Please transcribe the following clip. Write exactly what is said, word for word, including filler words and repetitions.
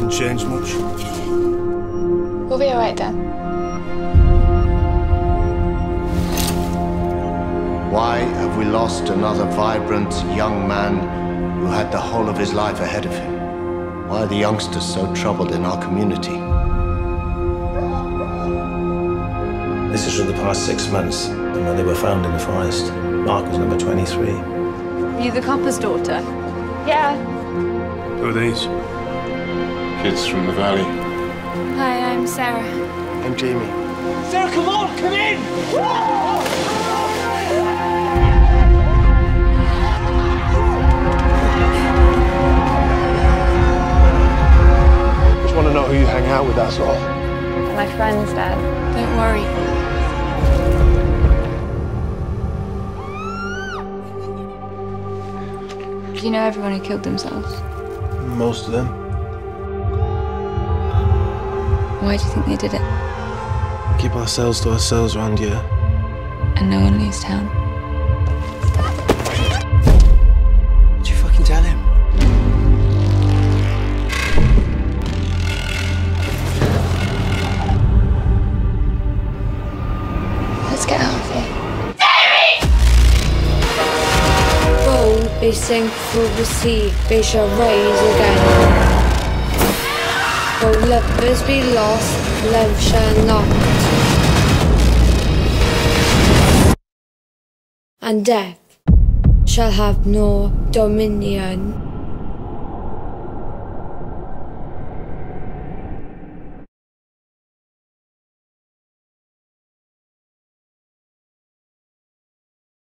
Hasn't changed much. We'll be all right, Dad. Why have we lost another vibrant young man who had the whole of his life ahead of him? Why are the youngsters so troubled in our community? This is from the past six months, and when they were found in the forest. Mark was number twenty-three. Are you the copper's daughter? Yeah. Who are these? Kids from the valley. Hi, I'm Sara. I'm Jamie. Sara, come on, come in! Just want to know who you hang out with, that's all. My friends, Dad. Don't worry. Do you know everyone who killed themselves? Most of them. Why do you think they did it? Keep ourselves to ourselves around here. And no one leaves town. Did you fucking tell him? Let's get out of here. They sink through the sea, they shall rise again. Though lovers be lost, love shall not. And death shall have no dominion.